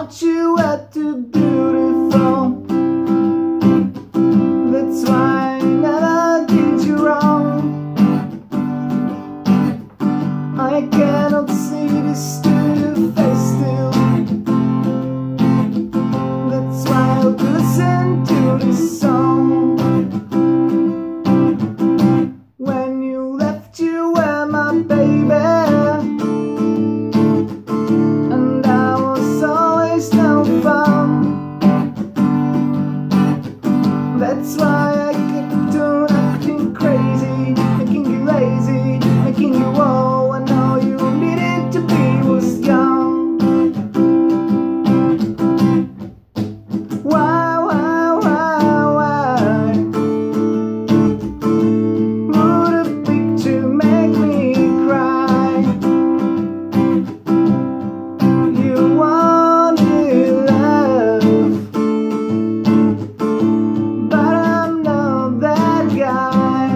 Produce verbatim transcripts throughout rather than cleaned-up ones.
thought you were too beautiful. That's why I never did you wrong. I cannot see this to your face still. That's why I listen to this song. When you left, you were my baby, and I was always no fun. That's why I kept doing acting crazy, making you lazy, making you old. I know you needed to be was young. Why, why, why, why would a picture make me cry? You wanted love, but I'm not that guy.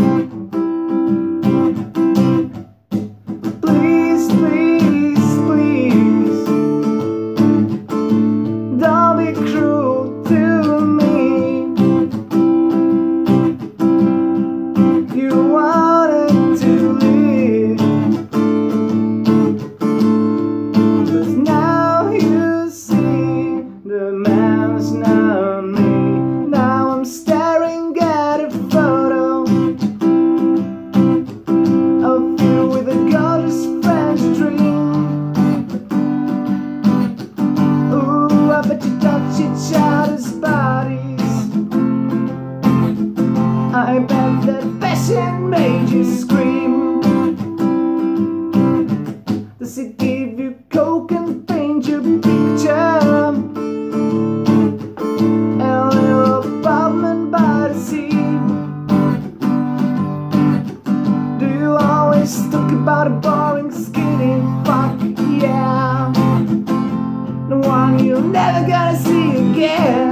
Please, please, please, don't be cruel to me. You wanted to live, 'cause now you see the man's not me. Now I'm staring at a photo of you with a gorgeous French dream. Ooh, I bet you touch each other's bodies. I bet that passion made you scream. Does it give you coke and paint your picture? A little apartment by the sea. Do you always talk about a boring skinny fuck? Yeah, the one you're never gonna see again.